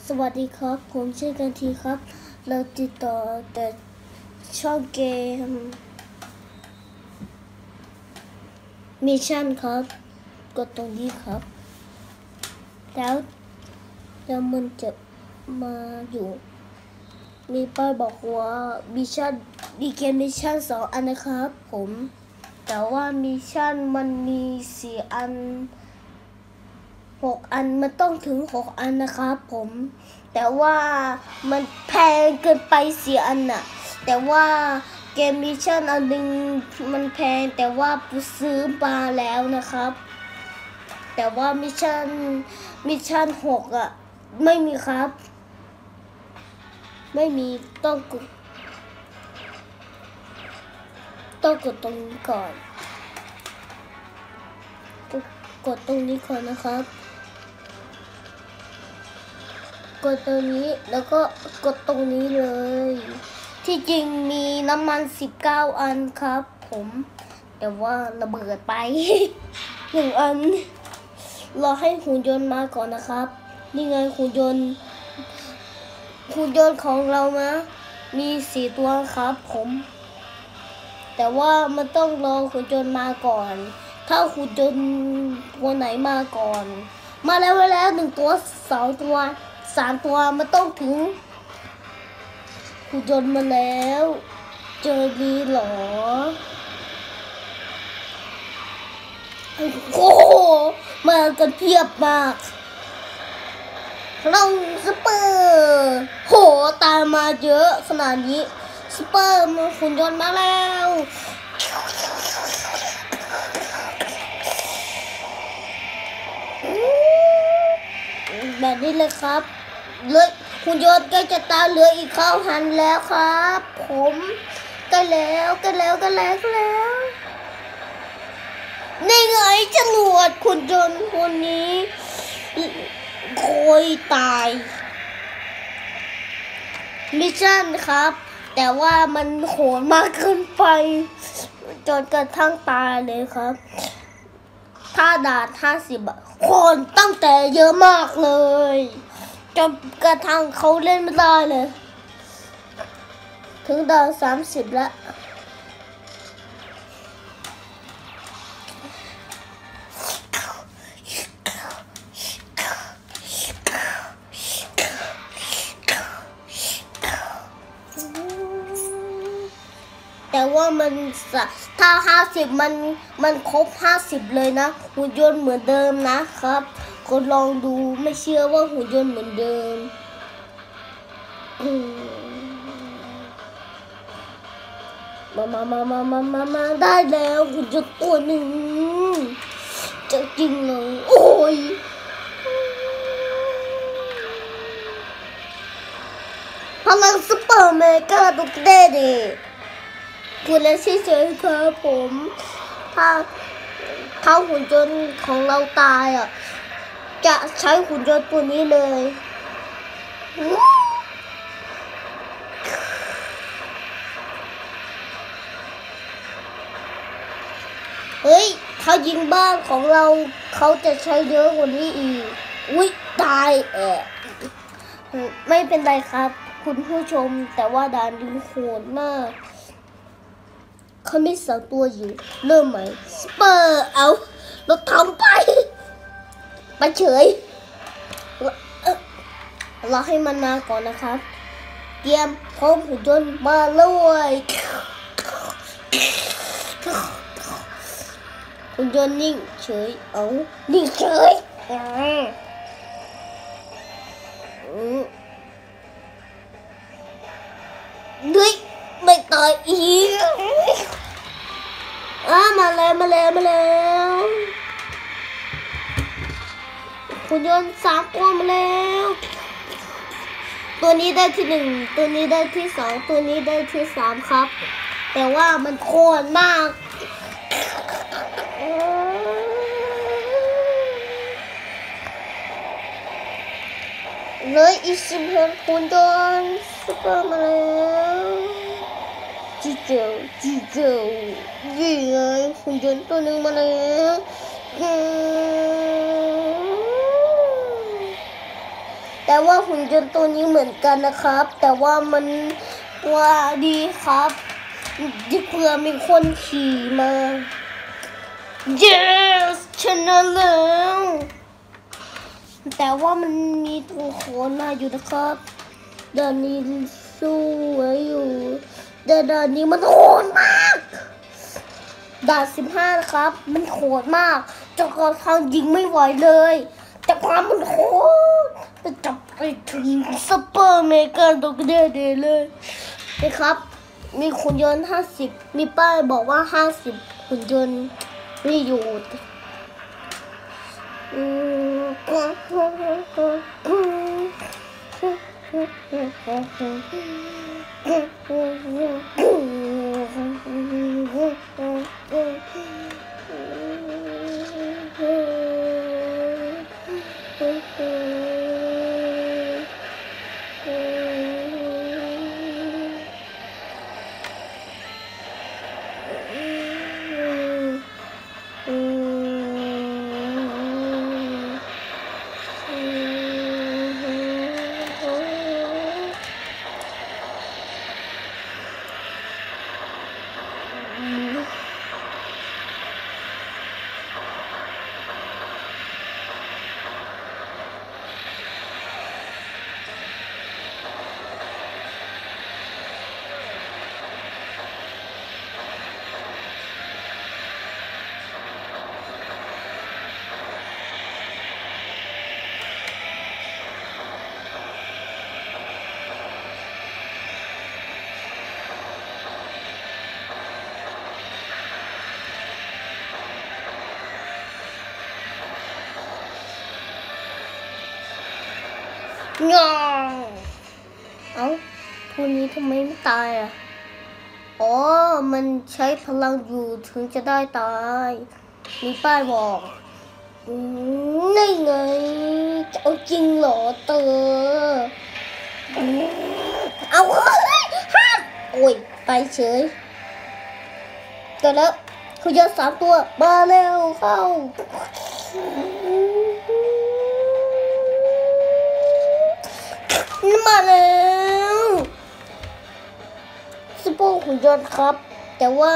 สวัสดีครับผมชื่อกันทีครับเราติดต่อแต่ช่องเกมมิชชั่นครับกดตรงนี้ครับแล้วมันจะมาอยู่มีป้ายบอกว่ามิชชั่นมีเกมมิชชั่น2 อันนะครับผมแต่ว่ามิชชั่นมันมี4 อัน6 อันมันต้องถึง6 อันนะครับผมแต่ว่ามันแพงเกินไป4 อันน่ะแต่ว่าเกมมิชชั่นอันนึงมันแพงแต่ว่าซื้อมาแล้วนะครับแต่ว่ามิชชั่น6อ่ะไม่มีครับไม่มีต้องกดตรงนี้ก่อนกดตรงนี้ก่อนนะครับกดตรงนี้แล้วก็กดตรงนี้เลยที่จริงมีน้ำมัน19 อันครับผมแต่ว่าระเบิดไป 1 อันรอให้หุ่นยนต์มาก่อนนะครับนี่ไงหุ่นยนต์ของเรานะมี4 ตัวครับผมแต่ว่ามันต้องรอหุ่นยนต์มาก่อนถ้าหุ่นยนต์ตัวไหนมาก่อนมาแล้ว1 ตัว2 ตัว3 ตัวมันต้องถึงหุ่นยนต์มาแล้วเจอดีหรอโอ้โหมากันเพียบมากเราซุปเปอร์โหตามมาเยอะขนาดนี้ซุปเปอร์มันหุ่นยนต์มาแล้วแบบนี้เลยครับเลยหุ่นยนต์ใกล้จะตายเหลืออีกข้าวหันแล้วครับผมใกล้แล้วนี่ไงจรวดหุ่นยนต์คนนี้โอยตายมิชชั่นครับแต่ว่ามันโหดมากเกินไปจนกระทั่งตายเลยครับถ้าด่าน50คนตั้งแต่เยอะมากเลยจนกระทั่งเขาเล่นไม่ได้เลยถึงด่าน30แล้วแต่ว่าถ้า50มันครบ50เลยนะหุ่นยนต์เหมือนเดิมนะครับคนลองดูไม่เชื่อว่าหุ่นยนต์เหมือนเดิมมาได้แล้วหุ่นยนต์ตัวหนึ่งจะจริงเลยโอ้ยพลังซุปเปอร์เมกาตุกเด้ดิคุณและเฉยๆครับผมถ้าหุ่นยนต์ของเราตายอ่ะจะใช้หุ่นยนต์ตัวนี้เลยเฮ้ยถ้ายิงบ้านของเราเขาจะใช้เยอะกว่านี้อีกอุ๊ยตายไม่เป็นไรครับคุณผู้ชมแต่ว่าด่านนี้โหดมากเขาไม่2 ตัวอยู่เริ่มไหมสเปอร์เอาเราทำไปเฉยเราให้มันมาก่อนนะครับเตรียมพร้อมหุ่นยนต์มาเลยหุ่นยนต์นิ่งเฉยนิ่งเฉยด้วยไม่ตายอีกมาแล้วหุ่นยนต์3 ตัวมาแล้วตัวนี้ได้ที่1ตัวนี้ได้ที่2ตัวนี้ได้ที่3ครับแต่ว่ามันโคตรมากเลยอีก16หุ่นยนต์ซุปเปอร์มาแล้วจีเจลยี่ไงหุ่นยนต์ตัวหนึ่งมาแล้วแต่ว่าหุ่นยนต์ตัวนี้เหมือนกันนะครับ แต่ว่ามันว่าดีครับที่เพื่อมีคนขี่มา yes ชนะแล้วแต่ว่ามันมีตัวโขนมาอยู่นะครับด่านนี้สู้ไว้อยู่แต่ด่านนี้มันโหดมากด่าน15นะครับมันโหดมากจนกระทั่งยิงไม่ไหวเลยแต่ความมันโหดจะจับไปถึงซุปเปอร์เมกาตัวเดียวเลยนะครับมีหุ่นยนต์50มีป้ายบอกว่า50หุ่นยนต์มีอยู่งอเอ้าพวกนี้ทำไมไม่ตายอ่ะอ๋อมันใช้พลังอยู่ถึงจะได้ตายมีป้ายบอกนี่ไงจะเอาจริงเหรอเตอเอาห้ามโอ้ยไปเฉยก็แล้วคุณยศ3ตัวมาเร็วเข้ามาแล้วซุปเปอร์หุ่นยนต์ครับแต่ว่า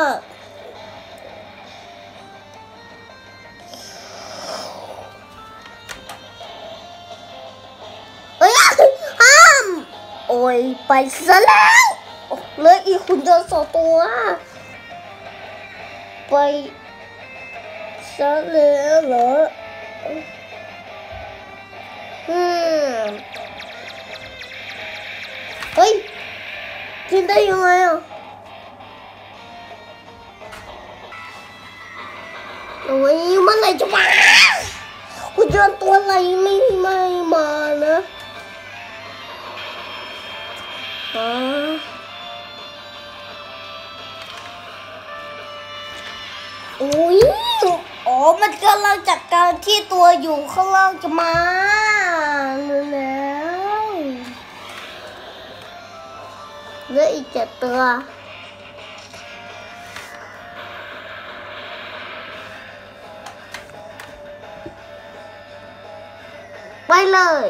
ห้ามโอ้ยไปซะแล้วเหลืออีกหุ่นยนต์2ตัวไปซะแล้วเหรอเฮ้ยกินได้ยังไงอ่ะโอ้ยเมื่อไหร่จะมาหุ่นยนต์ตัวอะไรไม่มานะโอ้ยอ๋อมันกำลังจัดการที่ตัวอยู่ข้างล่างจะมาแล้วเหลืออีก7ตัวไปเลย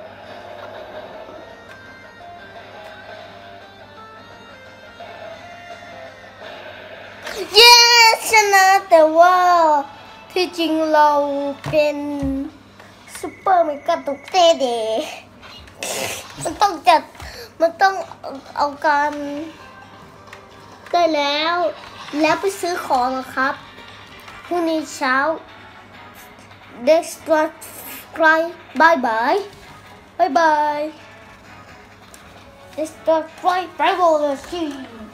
เย้ชนะแต่ว่าที่จริงเราเป็นซุปเปอร์เมกาตุกเตเดมันต้องเอาการได้แล้วไปซื้อของนะครับพรุ่งนี้เช้าเด็กสตรัทไกรบายบายเด็กสตรัทไกรไปโบเลย